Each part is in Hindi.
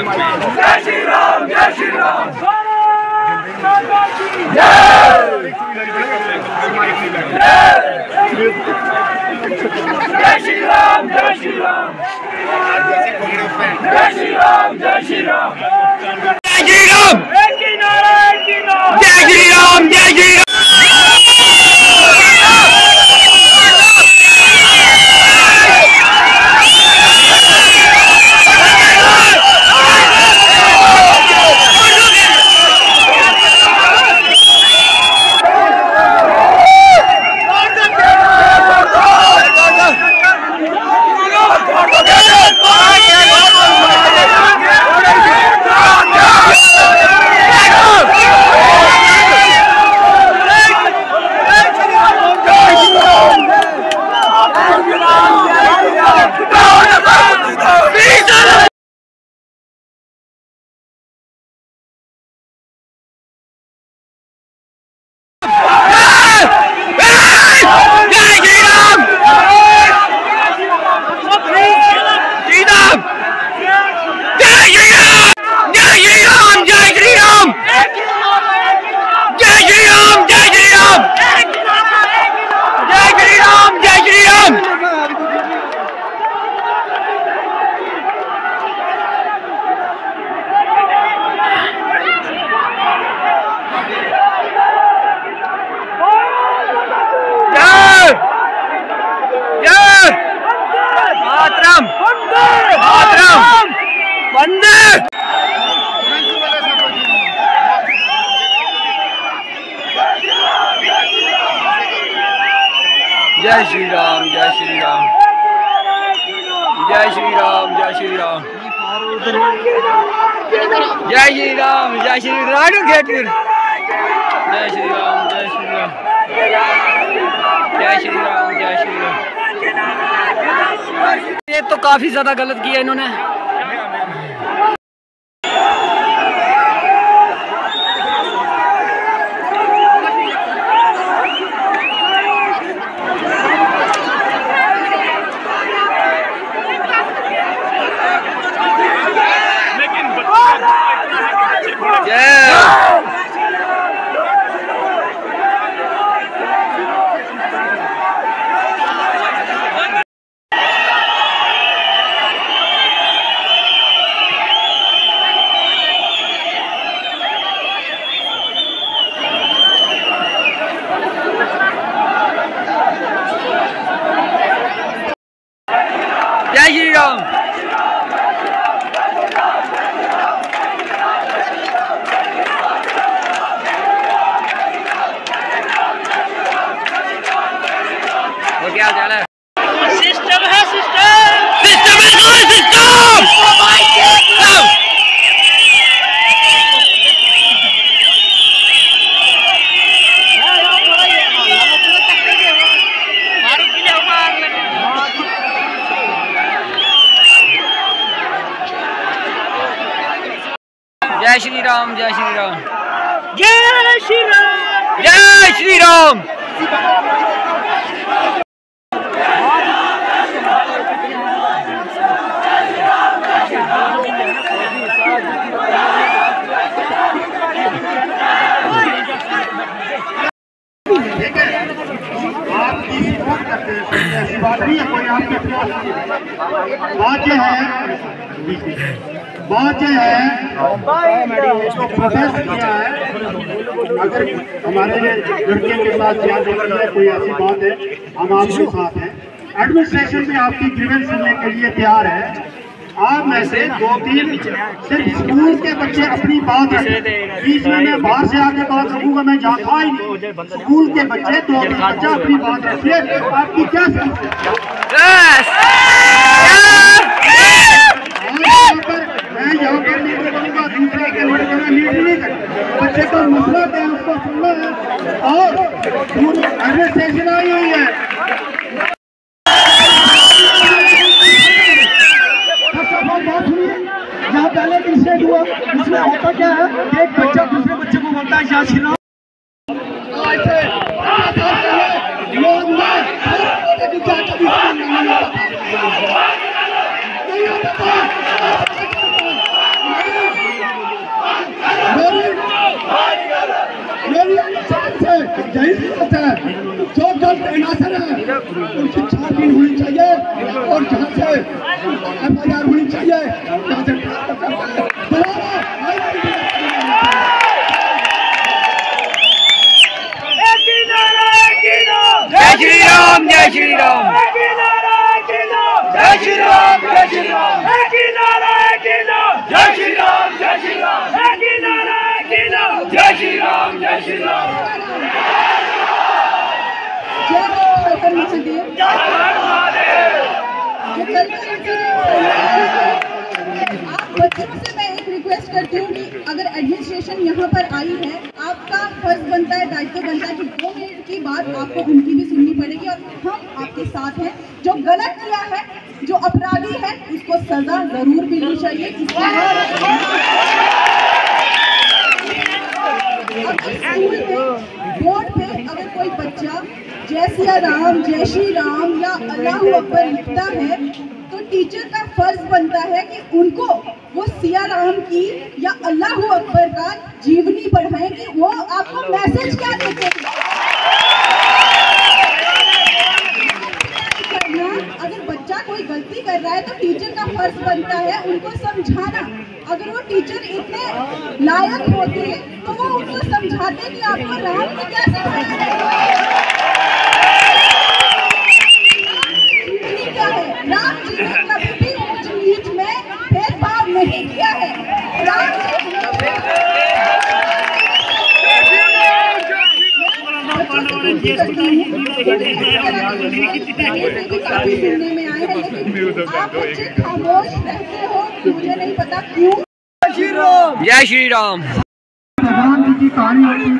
श्री राम, जय श्री राम, जय श्री राम, जय श्री राम, जय श्री राम, जय श्री राम, जय श्री राम, जय श्री राम, जय श्री राम, जय श्री राम। जय श्री राम, जय श्री राम, जय श्री राम, जय श्री राम, जय श्री राम, जय श्री राम, जय श्री राम, जय श्री राम, जय श्री राम, जय श्री राम। ये तो काफी ज्यादा गलत किया इन्होंने। जय श्री राम। वो क्या हाल है? सिस्टम है, सिस्टम, सिस्टम है, सिस्टम। जय श्री राम, जय श्री राम, जय श्री राम, जय श्री राम। ऐसी बात नहीं है, कोई आपके बात ये है इसको प्रोसेस किया है। अगर हमारे लड़के के साथ ज्यादा कोई ऐसी बात है, हम आपके साथ हैं। एडमिनिस्ट्रेशन भी आपकी ग्रीवेंस सुनने के लिए तैयार है। आप में से 2-3 सिर्फ स्कूल के बच्चे अपनी बात रखें। बीच में मैं बाहर से आके बात रखूंगा, मैं जहाँ था ही नहीं। स्कूल के बच्चे 2-3 बच्चे अपनी बात रखिए। आपकी क्या मैं यहाँ पर लीड करूँगा, दूसरा के लीड नहीं करूँगा। बच्चे का मसला क्या है उसको सुनना है। और एडमिनिस्ट्रेशन आई हुई है, यहाँ पहले भी इंसिडेंट हुआ। इसमें होता क्या है, एक बच्चा दूसरे बच्चे को बोलता है या छिना तैनासर है उनकी छानबीन होनी चाहिए और जहाँ से FIR होनी चाहिए जहाँ से जय श्री राम जय श्री राम जय श्री राम जय श्री राम जय श्री राम जय श्री राम जय श्री राम जय श्री राम आप बच्चों से मैं एक रिक्वेस्ट करती हूँ कि अगर एडमिनिस्ट्रेशन यहाँ पर आई है, आपका फर्ज बनता है, दायित्व बनता है कि 2 मिनट की बात आपको उनकी भी सुननी पड़ेगी और हम आपके साथ हैं। जो गलत किया है, जो अपराधी है, उसको सजा जरूर मिलनी चाहिए। स्कूल में बोर्ड पे अगर कोई बच्चा जय सिया राम, जय श्री राम या अल्लाह अकबर लिखता है तो टीचर का फर्ज बनता है कि उनको वो सिया राम की या अल्लाह अकबर का जीवनी पढ़ाएं कि वो आपको मैसेज क्या देते हैं। अगर बच्चा कोई गलती कर रहा है तो टीचर का फर्ज बनता है उनको समझाना। अगर वो टीचर इतने लायक होते तो वो उनको समझाते कि आपको राम ने क्या सिखाया है। क्या है राम जी ने कभी भी ऊंच नीच में भेदभाव नहीं किया है। राम जी सुनने में आए हैं लेकिन आप बच्चे खामोश रहते हो, मुझे नहीं पता क्यों। जय श्री राम भगवान जी की कहानी होती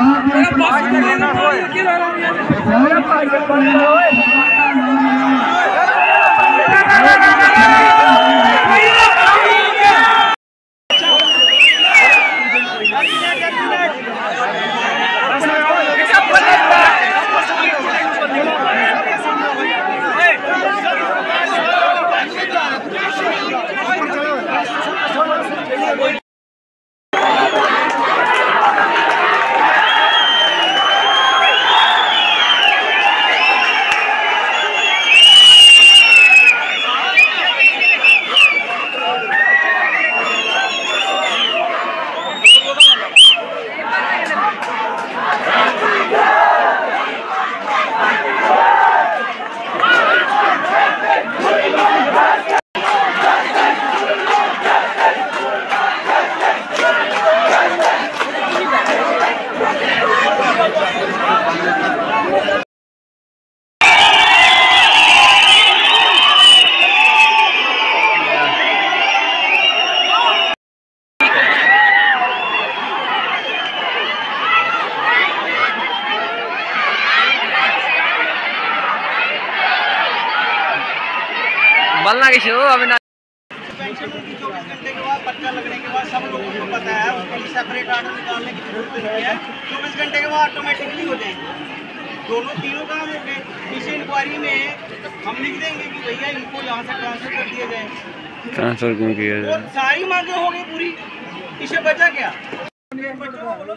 बलना की शुरू अभी ना 24 घंटे के बाद पर्चा लगने के बाद सब लोगों को पता है, उसके लिए सेपरेट आर्डर निकालने की जरूरत नहीं है। 24 घंटे के बाद ऑटोमेटिकली हो जाएंगे। तीनों काम हो गए। इस इंक्वायरी में हम लिख देंगे कि भैया इनको यहाँ से ट्रांसफर कर दिया जाए। ट्रांसफर क्यों किया जाए? और सारी मांगे हो गई पूरी, इसे बचा क्या? स्कूल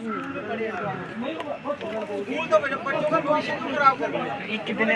तो बच्चों का भविष्य क्यों खराब कर रहा है? कितने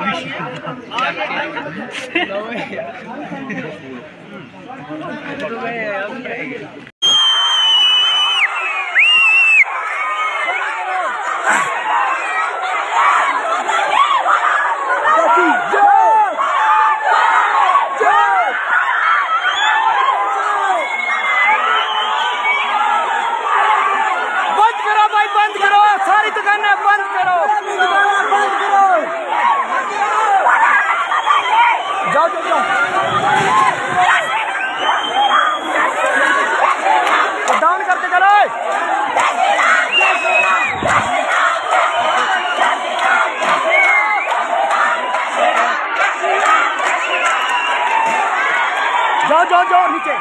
बंद करो, सारी दुकानें बंद करो, जाओ जाओ जाओ, डाउन करते चलो, जाओ जाओ जाओ नीचे।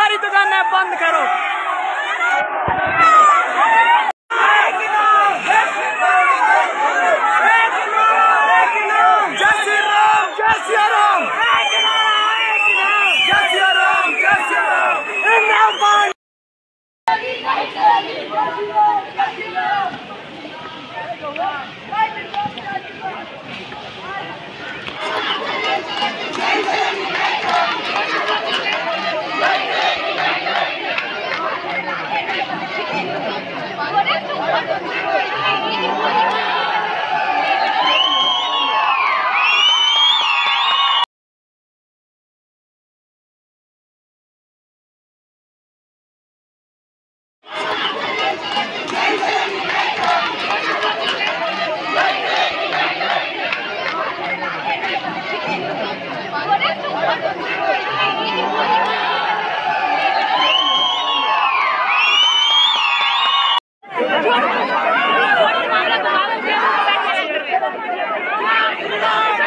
सारी दुकानें बंद करो।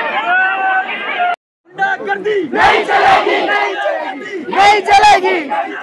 नहीं चलेगी, नहीं चलेगी, नहीं चलेगी।